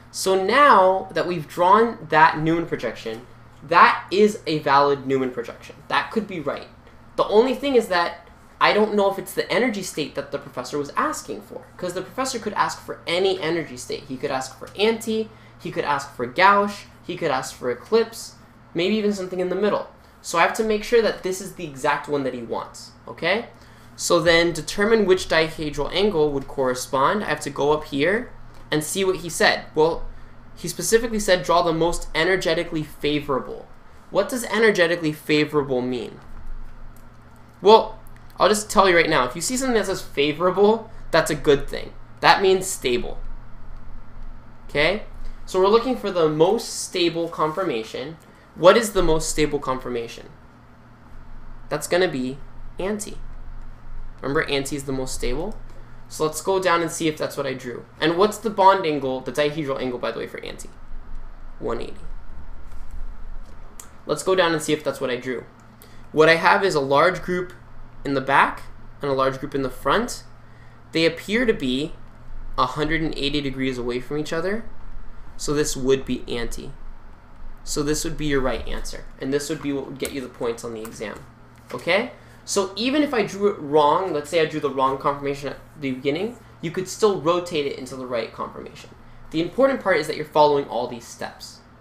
So now that we've drawn that Newman projection, that is a valid Newman projection. That could be right. The only thing is that I don't know if it's the energy state that the professor was asking for, because the professor could ask for any energy state. He could ask for anti, he could ask for gauche, he could ask for eclipse, maybe even something in the middle. So I have to make sure that this is the exact one that he wants, okay? So then determine which dihedral angle would correspond. I have to go up here and see what he said. Well, he specifically said draw the most energetically favorable. What does energetically favorable mean? Well, I'll just tell you right now, if you see something that says favorable, that's a good thing. That means stable. Okay? So we're looking for the most stable conformation. What is the most stable conformation? That's going to be anti. Remember, anti is the most stable? So let's go down and see if that's what I drew. And what's the bond angle, the dihedral angle, by the way, for anti? 180. Let's go down and see if that's what I drew. What I have is a large group in the back and a large group in the front. They appear to be 180 degrees away from each other. So this would be anti. So this would be your right answer. And this would be what would get you the points on the exam. Okay? So even if I drew it wrong, let's say I drew the wrong conformation at the beginning, you could still rotate it into the right conformation. The important part is that you're following all these steps.